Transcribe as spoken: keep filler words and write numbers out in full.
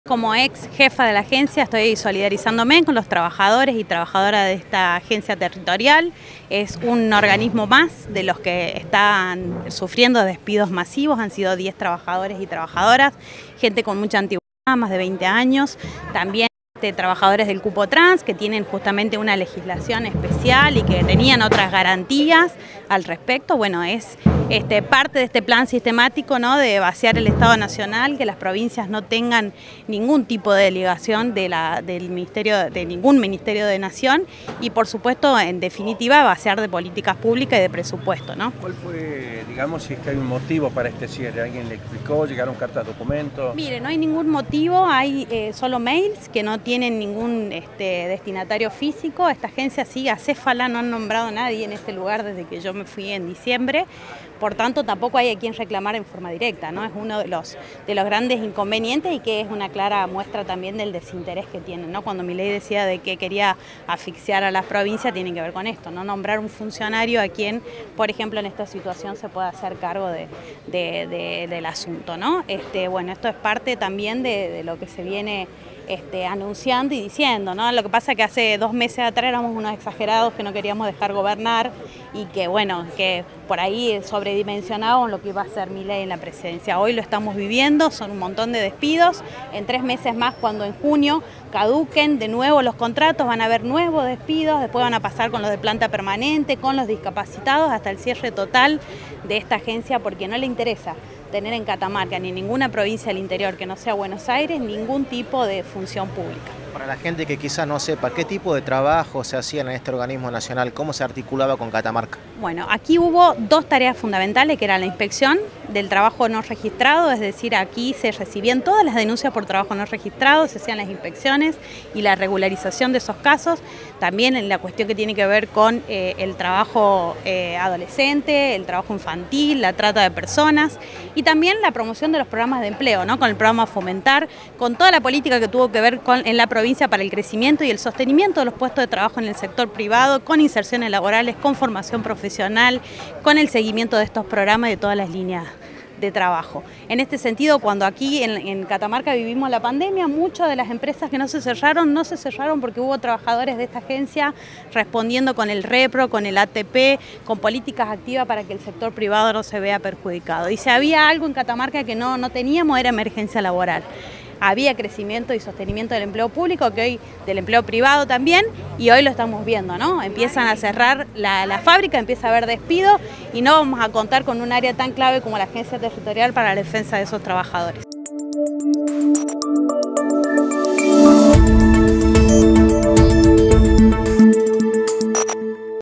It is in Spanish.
Como ex jefa de la agencia estoy solidarizándome con los trabajadores y trabajadoras de esta agencia territorial. Es un organismo más de los que están sufriendo despidos masivos, han sido diez trabajadores y trabajadoras, gente con mucha antigüedad, más de veinte años, también este, trabajadores del cupo trans que tienen justamente una legislación especial y que tenían otras garantías al respecto. Bueno, es este, parte de este plan sistemático, ¿no?, de vaciar el Estado Nacional, que las provincias no tengan ningún tipo de delegación de la, del ministerio, de ningún Ministerio de Nación y, por supuesto, en definitiva, vaciar de políticas públicas y de presupuesto, ¿no? ¿Cuál fue, digamos, si es que hay un motivo para este cierre? ¿Alguien le explicó? ¿Llegaron cartas, documentos? Mire, no hay ningún motivo, hay eh, solo mails que no tienen ningún este, destinatario físico. Esta agencia sigue acéfala, no han nombrado a nadie en este lugar desde que yo me fui en diciembre. Por tanto, tampoco hay a quien reclamar en forma directa, ¿no? Es uno de los, de los grandes inconvenientes y que es una clara muestra también del desinterés que tienen, ¿no? Cuando Milei decía de que quería asfixiar a las provincias, tiene que ver con esto, ¿no? Nombrar un funcionario a quien, por ejemplo, en esta situación se pueda hacer cargo de, de, de, del asunto, ¿no? Este, bueno, esto es parte también de, de lo que se viene Este, anunciando y diciendo, ¿no? Lo que pasa es que hace dos meses atrás éramos unos exagerados que no queríamos dejar gobernar y que, bueno, que por ahí sobredimensionábamos lo que iba a ser Milei en la presidencia. Hoy lo estamos viviendo, son un montón de despidos. En tres meses más, cuando en junio caduquen de nuevo los contratos, van a haber nuevos despidos, después van a pasar con los de planta permanente, con los discapacitados, hasta el cierre total de esta agencia, porque no le interesa tener en Catamarca ni en ninguna provincia del interior que no sea Buenos Aires ningún tipo de función pública. Para la gente que quizás no sepa, ¿qué tipo de trabajo se hacía en este organismo nacional? ¿Cómo se articulaba con Catamarca? Bueno, aquí hubo dos tareas fundamentales, que era la inspección del trabajo no registrado, es decir, aquí se recibían todas las denuncias por trabajo no registrado, se hacían las inspecciones y la regularización de esos casos, también en la cuestión que tiene que ver con eh, el trabajo eh, adolescente, el trabajo infantil, la trata de personas y también la promoción de los programas de empleo, ¿no?, con el programa Fomentar, con toda la política que tuvo que ver con, en la provincia para el crecimiento y el sostenimiento de los puestos de trabajo en el sector privado, con inserciones laborales, con formación profesional, con el seguimiento de estos programas y de todas las líneas de trabajo. En este sentido, cuando aquí en, en Catamarca vivimos la pandemia, muchas de las empresas que no se cerraron, no se cerraron porque hubo trabajadores de esta agencia respondiendo con el REPRO, con el A T P, con políticas activas para que el sector privado no se vea perjudicado. Y si había algo en Catamarca que no, no teníamos, era emergencia laboral. Había crecimiento y sostenimiento del empleo público, que hoy del empleo privado también, y hoy lo estamos viendo, ¿no? Empiezan a cerrar la, la fábrica, empieza a haber despido y no vamos a contar con un área tan clave como la Agencia Territorial para la defensa de esos trabajadores.